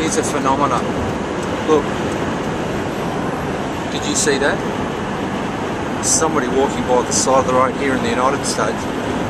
Here's a phenomenon. Look, did you see that? Somebody walking by the side of the road here in the United States